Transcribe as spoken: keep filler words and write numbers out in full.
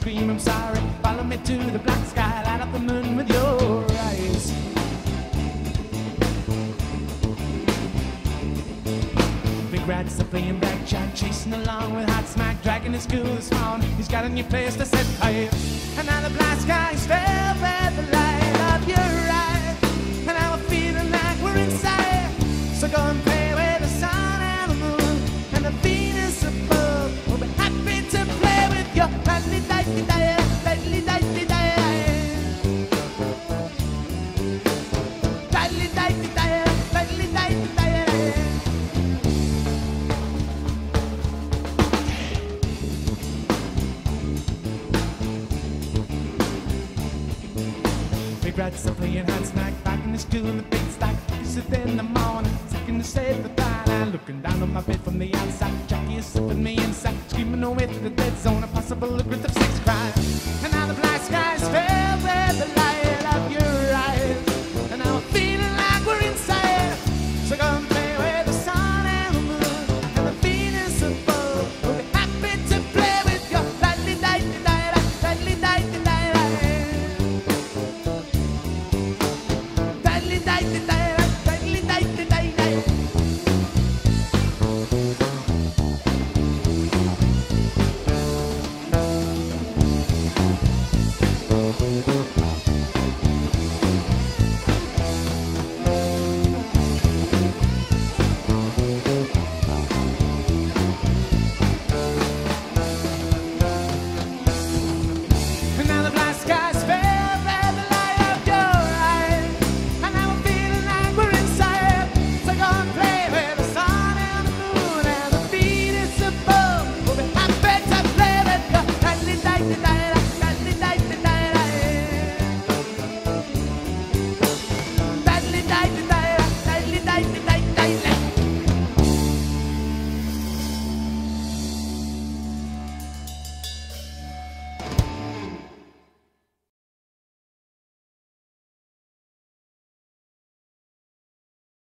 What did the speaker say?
scream, I'm sorry. Follow me to the black sky, light up the moon with your eyes. Big rats are playing blackjack, chasing along with hot smack, dragging his cool this morning. He's got a new place to set fire. And now the black skies fell by the light of your eyes. And now we're feeling like we're inside. So go and play with the sun and the moon and the Venus above. We'll be happy to play with your diddly-diddly-di, diddly-diddly-di, diddly-diddly-di, diddly-diddly-di. Big rats are playing hot smack, back in the school in the big stack. It's in the morning, second to say goodbye. I'm looking down on my bed from the outside. Jackie is sipping me inside, screaming away to the dead zone. A possible regret of sex crime. And now the black skies fell with the light of your eyes. And now we're feeling like we're inside. So go and play with the sun and the moon and the Venus above. We'll be happy to play with your diddly-diddly-di, diddly-diddly-di, diddly-diddly-di.